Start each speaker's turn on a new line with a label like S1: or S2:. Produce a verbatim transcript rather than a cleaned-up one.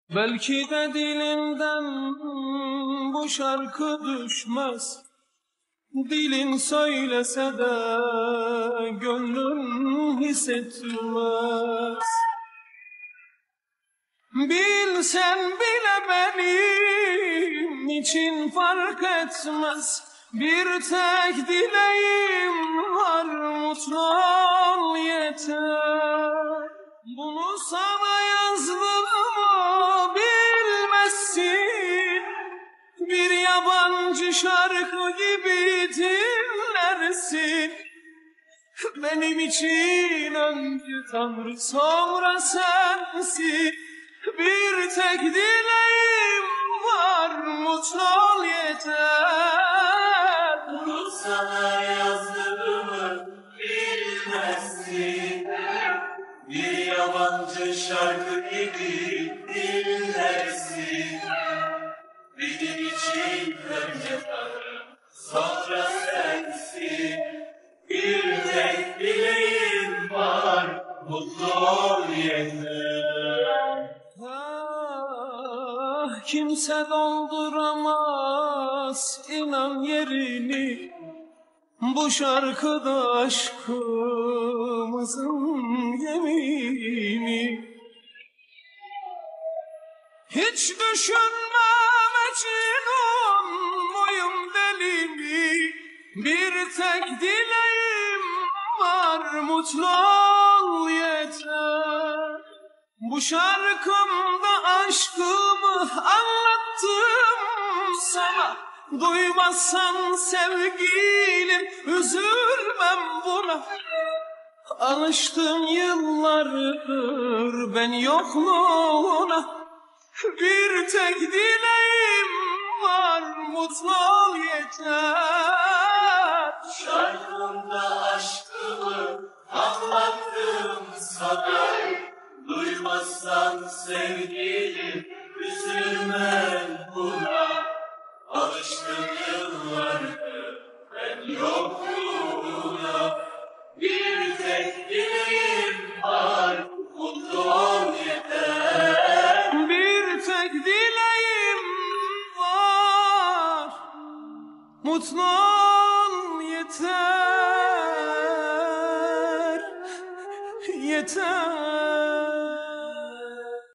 S1: Belki de dilinden bu şarkı düşmez. Dilin söylese de gönlün hissetmez. Bilsen bile benim için fark etmez. Bir tek dileğim var, mutlu ol yeter. Bunu sana yazdığımı bilmezsin. Bir yabancı şarkı gibi dinlersin. Benim için önce Tanrı sonra sensin. Bir tek dileğim var, mutlu ol yeter.
S2: Bunu sana yazdığımı bilmezsin. Bir yabancı şarkı gibi dinlersin. Benim için önce Tanrı sonra sensin. Bir tek dileğim var, mutlu ol yeter.
S1: Ah, kimse dolduramaz inan yerini. Bu şarkıda aşkımızın yemini. Hiç düşünme Mecnun muyum deli mi? Bir tek dileğim var, mutlu ol yeter. Bu şarkımda aşkımı anlattım sana. Duymazsan sevgilim üzülmem buna. Alıştım yıllardır ben yokluğuna. Bir tek dileğim var, mutlu ol yeter.
S2: Şarkımda aşkımı anlattım sana. Duymazsan sevgilim üzülmem buna. Alıştım yıllardır ben yokluğuna. Bir tek dileğim var, mutlu ol yeter.
S1: Bir tek dileğim var, mutlu ol yeter. Yeter.